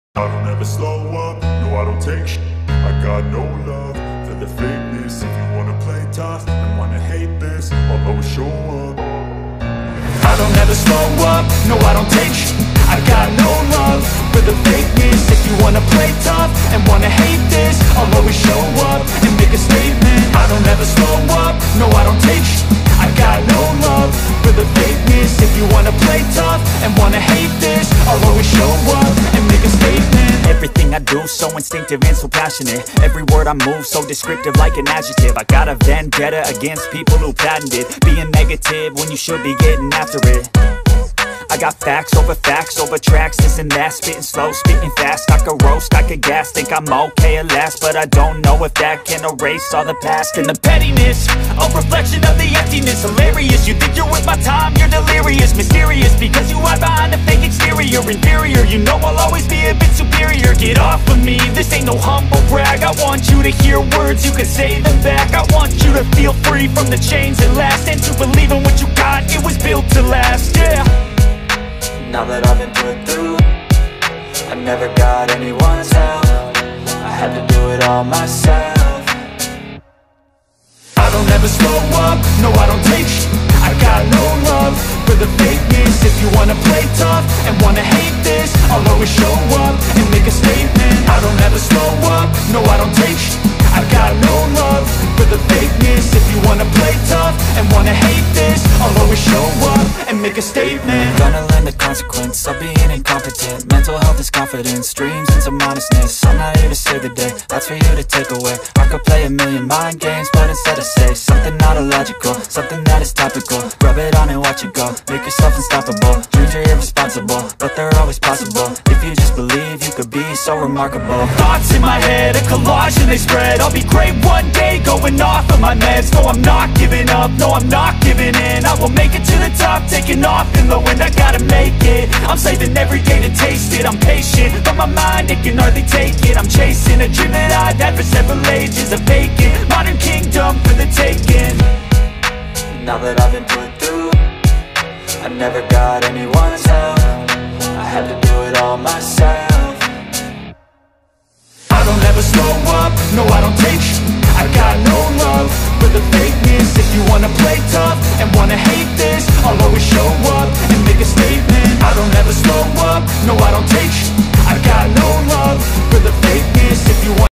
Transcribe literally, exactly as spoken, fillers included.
I don't ever slow up, no I don't take sh**. I got no love for the fakeness. If you wanna play tough and wanna hate this, I'll always show up. I don't ever slow up, no I don't take sh**. I got no love for the fakeness. If you wanna play tough and wanna hate this, I'll always show up and make a statement. I don't ever slow up, no I don't take sh**. I got no love for the fakeness. If you wanna play tough and wanna hate this, I'll always show up and make a statement. Everything I do so instinctive and so passionate. Every word I move so descriptive like an adjective. I got a vendetta against people who patented being negative when you should be getting after it. I got facts over facts over tracks, this and that. Spitting slow, spitting fast, I could roast, I could gas. Think I'm okay at last, but I don't know if that can erase all the past. And the pettiness, a reflection of the emptiness. Hilarious, you think you're worth my time, you're delirious. Mysterious, because you hide behind a fake exterior. Inferior, you know I'll always be a bit superior. Get off of me, this ain't no humble brag. I want you to hear words, you can say them back. I want you to feel free from the chains that last, and to believe in what you got, it was built to last, yeah. Now that I've been put through, I never got anyone's help. I had to do it all myself. I don't ever slow up, no I don't take sh**. I got no love for the fakeness. If you wanna play tough and wanna hate this, I'll always show up and make a statement. I don't ever slow up, no I don't take sh**. I got no love for the fakeness. If you wanna play tough and wanna hate this, I'll always show up and make a statement. Gonna learn the consequence of being incompetent. Mental health is confidence, dreams and some honestness. I'm not here to save the day, that's for you to take away. I could play a million mind games, but instead I say something not illogical, something that is topical. Rub it on and watch it go, make yourself unstoppable. Dreams are irresponsible, but they're always possible. If you just believe, you could be so remarkable. Thoughts in my head, a collage and they spread. I'll be great one day, going off of my meds. No, I'm not giving up, no, I'm not giving in. I will make it to the top, taking off in the wind. I gotta make it, I'm saving every day to taste it. I'm patient, but my mind, it can hardly take it. I'm chasing a dream that I've had for several ages. A vacant, modern kingdom for the taking. Now that I've been put through, I never got anyone's help. I had to do it all myself. I don't ever slow up, no I don't take sh**. I got no love